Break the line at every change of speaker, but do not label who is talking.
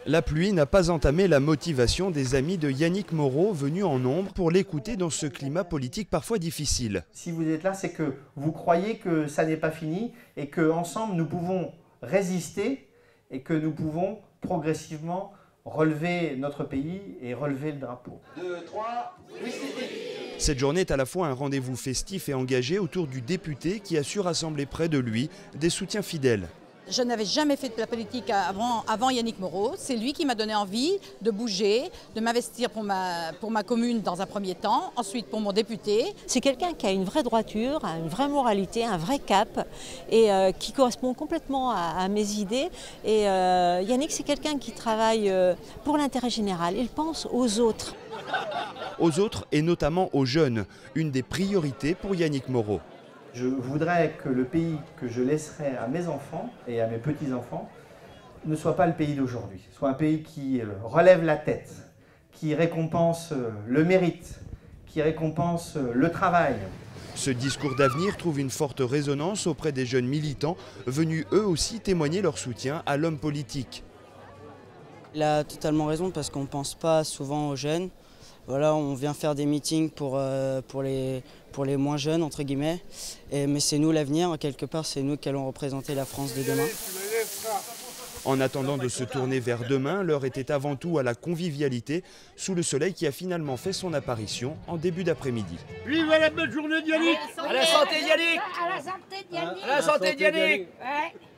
La pluie n'a pas entamé la motivation des amis de Yannick Moreau venus en nombre pour l'écouter dans ce climat politique parfois difficile.
Si vous êtes là, c'est que vous croyez que ça n'est pas fini et qu'ensemble nous pouvons résister et que nous pouvons progressivement relever notre pays et relever le drapeau.
2, 3,
Cette journée est à la fois un rendez-vous festif et engagé autour du député qui a su rassembler près de lui des soutiens fidèles.
Je n'avais jamais fait de la politique avant Yannick Moreau. C'est lui qui m'a donné envie de bouger, de m'investir pour ma commune dans un premier temps, ensuite pour mon député.
C'est quelqu'un qui a une vraie droiture, une vraie moralité, un vrai cap et qui correspond complètement à mes idées. Et Yannick, c'est quelqu'un qui travaille pour l'intérêt général. Il pense aux autres.
Aux autres et notamment aux jeunes, une des priorités pour Yannick Moreau.
Je voudrais que le pays que je laisserai à mes enfants et à mes petits-enfants ne soit pas le pays d'aujourd'hui. Soit un pays qui relève la tête, qui récompense le mérite, qui récompense le travail.
Ce discours d'avenir trouve une forte résonance auprès des jeunes militants venus eux aussi témoigner leur soutien à l'homme politique.
Il a totalement raison parce qu'on ne pense pas souvent aux jeunes. Voilà, on vient faire des meetings pour les moins jeunes, entre guillemets. Mais c'est nous l'avenir, quelque part, c'est nous qui allons représenter la France de demain.
En attendant de se tourner vers demain, l'heure était avant tout à la convivialité, sous le soleil qui a finalement fait son apparition en début d'après-midi.
Vive la belle journée d'Yannick!
À la santé Yannick!
À la santé d'Yannick!
À la santé d'Yannick!
Ouais.